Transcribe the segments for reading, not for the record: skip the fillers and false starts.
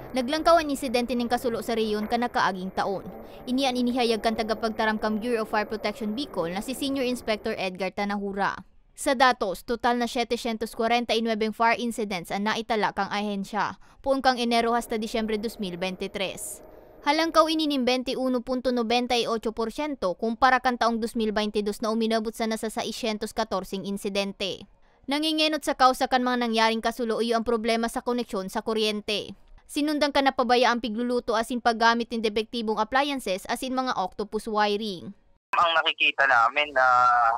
Naglangkaw ang insidente ng kasulo sa rehiyon kanakaaging taon. Inian inihayag kan tagapagtaramkam Bureau of Fire Protection Bicol na si Senior Inspector Edgar Tanahura. Sa datos, total na 749 fire incidents ang naitala kang ahensya, puon kang Enero hasta Disyembre 2023. Halangkaw ininim 21.98% kumpara kan taong 2022 na uminabot sa nasa 614 insidente. Nangingenot sa kausa kan mga nangyaring kasulo iyo ang problema sa koneksyon sa kuryente. Sinundan ka na pabaya ang pigluluto asin paggamit ng depektibong appliances asin mga octopus wiring. Ang nakikita namin na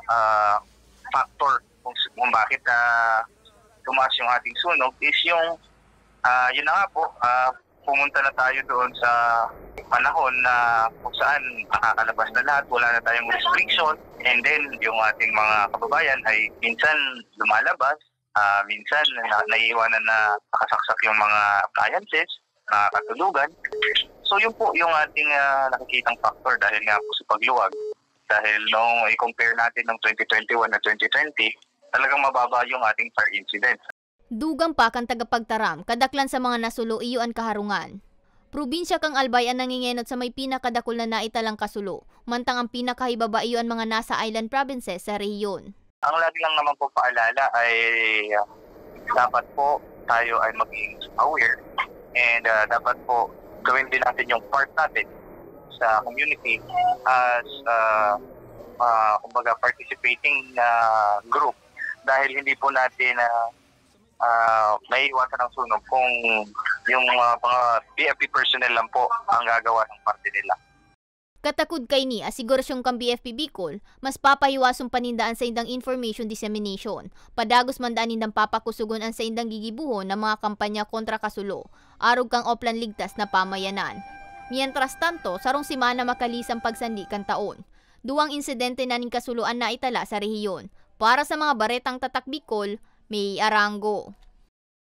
factor kung bakit tumaas yung ating sunog is yung yun na nga po, pumunta na tayo doon sa panahon na kung saan makakalabas na lahat, wala na tayong restriction, and then yung ating mga kababayan ay minsan lumalabas, minsan naiiwanan na nakasaksak yung mga appliances, katulugan. So yun po yung ating nakikitang factor dahil nga po sa pagluwag. Dahil nung i-compare natin ng 2021 na 2020, talagang mababa yung ating fire incidents. Dugang pa kang tagapagtaram, kadaklan sa mga nasulo iyo ang kaharungan. Probinsya kang Albay ang nangingenot sa may pinakadakol na naitalang kasulo, mantang ang pinakahibaba iyo ang mga nasa island provinces sa rehiyon. Ang lagi lang naman po paalala ay dapat po tayo ay maging aware and dapat po gawin din natin yung part natin sa community as kumbaga participating group dahil hindi po natin maiiwasan ang sunog kung yung mga BFP personnel lang po ang gagawa ng parte nila. Katakod kay ni asigurasyong kang BFP Bicol, mas papahiwasong panindaan sa indang information dissemination. Padagos mandaan indang papakusugon ang sa indang gigibuhon ng mga kampanya kontra kasulo, arog kang oplan ligtas na pamayanan. Mientras tanto, sarong simana makalisang pagsandi kan taon. Duwang insidente na ning kasuluan na itala sa rehiyon. Para sa mga baretang tatak Bicol, May Arango.